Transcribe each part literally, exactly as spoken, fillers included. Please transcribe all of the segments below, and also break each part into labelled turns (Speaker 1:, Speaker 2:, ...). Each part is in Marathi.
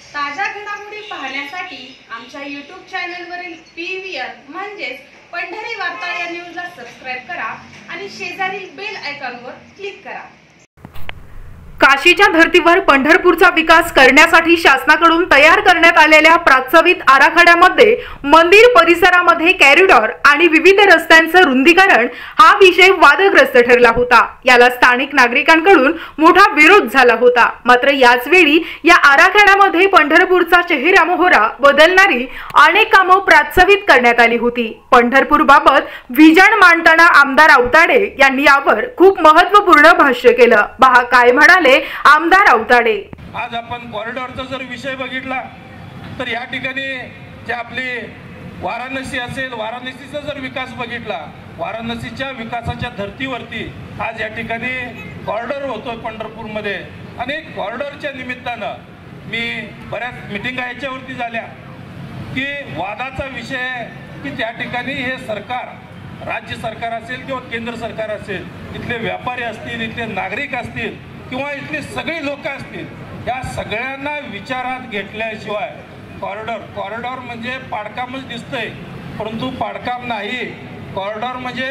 Speaker 1: ताज्या घडामोडी पाहण्यासाठी आमच्या यूट्यूब चॅनलवरील पी व्ही आर म्हणजेच पंढरी वार्ता या न्यूजला सबस्क्राइब करा आणि शेजारील बेल आयकॉनवर क्लिक करा।
Speaker 2: काशीच्या धर्तीवर पंढरपूरचा विकास करण्यासाठी शासनाकडून तयार करण्यात आलेल्या प्रास्तावित आराखड्यामध्ये मंदिर परिसरामध्ये कॉरिडॉर आणि विविध रस्त्यांचं रुंदीकरण हा विषय वादग्रस्त ठरला होता। याला स्थानिक नागरिकांकडून मोठा विरोध झाला होता। मात्र याच वेळी या आराखड्यामध्ये पंढरपूरचा चेहरामोहरा बदलणारी अनेक कामं प्रास्तावित करण्यात आली होती। पंढरपूर बाबत विजन मांडताना आमदार आवताडे यांनी यावर खूप महत्त्वपूर्ण भाष्य केलं। पहा काय म्हणाले आमदार आवताडे।
Speaker 3: आज आपण कॉरिडॉरचा जर विषय बघितला तर या ठिकाणी जे आपली वाराणसी असेल, वाराणसीचा जर विकास बघितला, वाराणसीच्या विकासाच्या धर्तीवरती आज या ठिकाणी कॉरिडॉर होतोय पंढरपूरमध्ये। आणि कॉरिडॉरच्या निमित्तानं मी बऱ्याच मिटिंगा याच्यावरती झाल्या की वादाचा विषय की त्या ठिकाणी हे सरकार, राज्य सरकार असेल किंवा केंद्र सरकार असेल, इथले व्यापारी असतील, इथले नागरिक असतील किंवा इथले सगळे लोक असतील, या सगळ्यांना विचारात घेतल्याशिवाय कॉरिडॉर कॉरिडॉर म्हणजे पाडकामच दिसतंय, परंतु पाडकाम नाही। कॉरिडॉर म्हणजे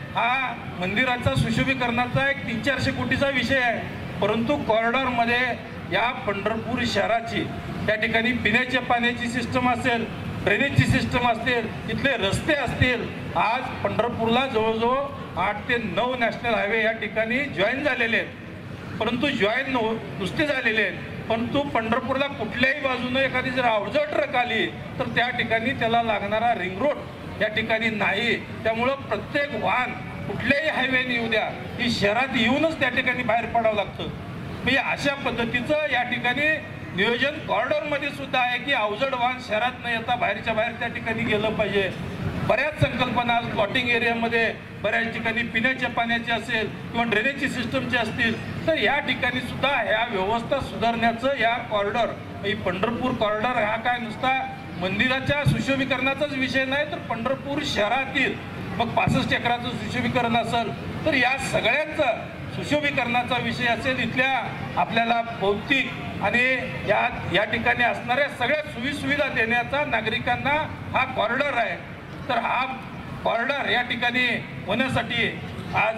Speaker 3: हा मंदिराचा सुशोभीकरणाचा एक तीन चारशे कोटीचा विषय आहे, परंतु कॉरिडॉरमध्ये या पंढरपूर शहराची त्या ठिकाणी पिण्याच्या पाण्याची सिस्टम असेल, ड्रेनेजची सिस्टम असतील, इथले रस्ते असतील। आज पंढरपूरला जवळजवळ आठ ते नऊ नॅशनल हायवे या ठिकाणी जॉईन झालेले आहेत, परंतु जॉईन नुसते झालेले आहेत, परंतु पंढरपूरला कुठल्याही बाजूने एखादी जर अवजड ट्रक आली तर त्या ठिकाणी त्याला लागणारा रिंग रोड या ठिकाणी नाही। त्यामुळं प्रत्येक वाहन कुठल्याही हायवेने येऊ द्या, ही शहरात येऊनच त्या ठिकाणी बाहेर पडावं लागतं। म्हणजे अशा पद्धतीचं या ठिकाणी नियोजन कॉरिडॉरमध्ये सुद्धा आहे की अवजड वाहन शहरात न येता बाहेरच्या बाहेर त्या ठिकाणी गेलं पाहिजे। बऱ्याच संकल्पना आज प्लॉटिंग एरियामध्ये बऱ्याच ठिकाणी पिण्याच्या पाण्याची असेल किंवा ड्रेनेजची सिस्टमची असतील, तर या ठिकाणी सुद्धा ह्या व्यवस्था सुधारण्याचं या कॉरिडॉर, ही पंढरपूर कॉरिडॉर हा काय नुसता मंदिराच्या सुशोभीकरणाचाच विषय नाही, तर पंढरपूर शहरातील मग पासष्ट एकराचं सुशोभीकरण असेल, तर या सगळ्यांचा सुशोभीकरणाचा विषय असेल, इथल्या आपल्याला भौतिक आणि या या ठिकाणी असणाऱ्या सगळ्या सुविधा देण्याचा नागरिकांना हा कॉरिडॉर आहे। तर हा कॉरिडॉर या ठिकाणी होण्यासाठी आज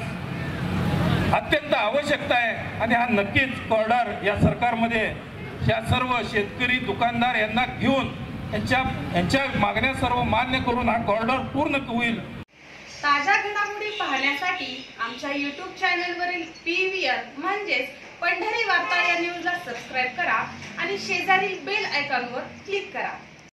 Speaker 3: अत्यंत आवश्यकता आहे आणि हा नक्कीच कॉरिडॉर या सरकारमध्ये या सर्व शेतकरी, दुकानदार यांना घेऊन यांच्या यांच्या मागण्या सर्व मान्य करून हा कॉरिडॉर पूर्ण होईल।
Speaker 1: ताज्या घडामोडी पाहण्यासाठी आमच्या यूट्यूब चॅनलवरील पी व्ही आर म्हणजेच पंढरी वार्ता या न्यूजला सबस्क्राइब करा आणि शेजारील बेल आयकॉनवर क्लिक करा।